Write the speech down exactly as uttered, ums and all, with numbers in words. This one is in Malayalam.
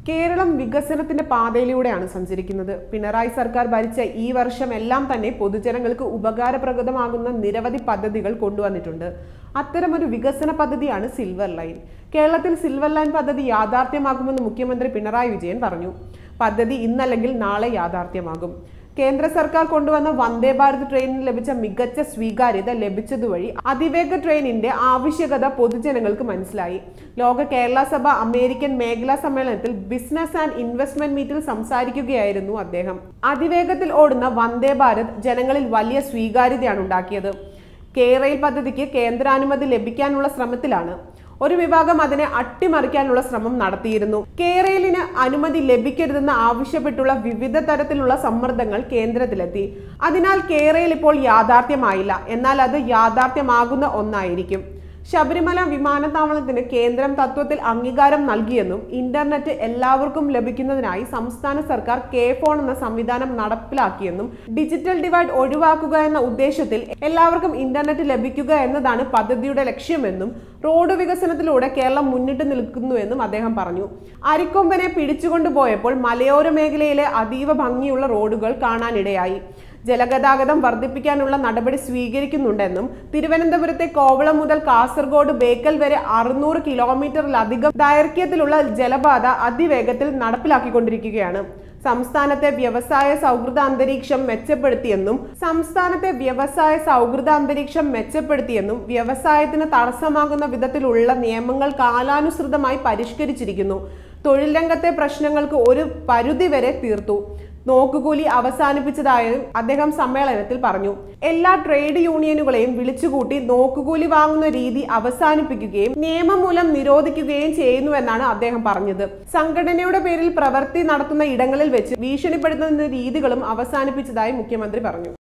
കേരളം വികസനത്തിന്റെ പാതയിലൂടെയാണ് സഞ്ചരിക്കുന്നത്. പിണറായി സർക്കാർ ഭരിച്ച ഈ വർഷം എല്ലാം തന്നെ പൊതുജനങ്ങൾക്ക് ഉപകാരപ്രദമാകുന്ന നിരവധി പദ്ധതികൾ കൊണ്ടുവന്നിട്ടുണ്ട്. അത്തരമൊരു വികസന പദ്ധതിയാണ് സിൽവർ ലൈൻ. കേരളത്തിൽ സിൽവർ ലൈൻ പദ്ധതി യാഥാർത്ഥ്യമാകുമെന്ന് മുഖ്യമന്ത്രി പിണറായി വിജയൻ പറഞ്ഞു. പദ്ധതി ഇന്നല്ലെങ്കിൽ നാളെ യാഥാർത്ഥ്യമാകും. കേന്ദ്ര സർക്കാർ കൊണ്ടുവന്ന വന്ദേ ഭാരത് ട്രെയിനിന് ലഭിച്ച മികച്ച സ്വീകാര്യത ലഭിച്ചതുവഴി അതിവേഗ ട്രെയിനിന്റെ ആവശ്യകത പൊതുജനങ്ങൾക്ക് മനസ്സിലായി. ലോക കേരള സഭ അമേരിക്കൻ മേഖലാ സമ്മേളനത്തിൽ ബിസിനസ് ആൻഡ് ഇൻവെസ്റ്റ്മെന്റ് മീറ്റിൽ സംസാരിക്കുകയായിരുന്നു അദ്ദേഹം. അതിവേഗത്തിൽ ഓടുന്ന വന്ദേ ഭാരത് ജനങ്ങളിൽ വലിയ സ്വീകാര്യതയാണ് ഉണ്ടാക്കിയത്. കെ-റെയിൽ പദ്ധതിക്ക് കേന്ദ്രാനുമതി ലഭിക്കാനുള്ള ശ്രമത്തിലാണ്. ഒരു വിഭാഗം അതിനെ അട്ടിമറിക്കാനുള്ള ശ്രമം നടത്തിയിരുന്നു. കെ-റെയിലിന് അനുമതി ലഭിക്കരുതെന്ന് ആവശ്യപ്പെട്ടുള്ള വിവിധ തരത്തിലുള്ള സമ്മർദ്ദങ്ങൾ കേന്ദ്രത്തിലെത്തി. അതിനാൽ കെ-റെയിൽ ഇപ്പോൾ യാഥാർത്ഥ്യമായില്ല, എന്നാൽ അത് യാഥാർത്ഥ്യമാകുന്ന ഒന്നായിരിക്കും. ശബരിമല വിമാനത്താവളത്തിന് കേന്ദ്രം തത്വത്തിൽ അംഗീകാരം നൽകിയെന്നും ഇന്റർനെറ്റ് എല്ലാവർക്കും ലഭിക്കുന്നതിനായി സംസ്ഥാന സർക്കാർ കെ ഫോൺ എന്ന സംവിധാനം നടപ്പിലാക്കിയെന്നും ഡിജിറ്റൽ ഡിവൈഡ് ഒഴിവാക്കുക എന്ന ഉദ്ദേശത്തിൽ എല്ലാവർക്കും ഇന്റർനെറ്റ് ലഭിക്കുക എന്നതാണ് പദ്ധതിയുടെ ലക്ഷ്യമെന്നും റോഡ് വികസനത്തിലൂടെ കേരളം മുന്നിട്ട് നിൽക്കുന്നുവെന്നും അദ്ദേഹം പറഞ്ഞു. അരിക്കൊമ്പനെ പിടിച്ചുകൊണ്ടുപോയപ്പോൾ മലയോര മേഖലയിലെ അതീവ ഭംഗിയുള്ള റോഡുകൾ കാണാനിടയായി. ജലഗതാഗതം വർദ്ധിപ്പിക്കാനുള്ള നടപടി സ്വീകരിക്കുന്നുണ്ടെന്നും തിരുവനന്തപുരത്തെ കോവളം മുതൽ കാസർഗോഡ് ബേക്കൽ വരെ അറുന്നൂറ് കിലോമീറ്ററിലധികം ദൈർഘ്യത്തിലുള്ള ജലപാത അതിവേഗത്തിൽ നടപ്പിലാക്കിക്കൊണ്ടിരിക്കുകയാണ്. സംസ്ഥാനത്തെ വ്യവസായ സൗഹൃദ അന്തരീക്ഷം മെച്ചപ്പെടുത്തിയെന്നും സംസ്ഥാനത്തെ വ്യവസായ സൗഹൃദ അന്തരീക്ഷം മെച്ചപ്പെടുത്തിയെന്നും വ്യവസായത്തിന് തടസ്സമാകുന്ന വിധത്തിലുള്ള നിയമങ്ങൾ കാലാനുസൃതമായി പരിഷ്കരിച്ചിരിക്കുന്നു. തൊഴിൽ രംഗത്തെ പ്രശ്നങ്ങൾക്ക് ഒരു പരിധിവരെ തീർത്തു. നോക്കുകൂലി അവസാനിപ്പിച്ചതായും അദ്ദേഹം സമ്മേളനത്തിൽ പറഞ്ഞു. എല്ലാ ട്രേഡ് യൂണിയനുകളെയും വിളിച്ചുകൂട്ടി നോക്കുകൂലി വാങ്ങുന്ന രീതി അവസാനിപ്പിക്കുകയും നിയമം മൂലം നിരോധിക്കുകയും ചെയ്യുന്നുവെന്നാണ് അദ്ദേഹം പറഞ്ഞത്. സംഘടനയുടെ പേരിൽ പ്രവൃത്തി നടത്തുന്ന ഇടങ്ങളിൽ വെച്ച് ഭീഷണിപ്പെടുത്തുന്ന രീതികളും അവസാനിപ്പിച്ചതായി മുഖ്യമന്ത്രി പറഞ്ഞു.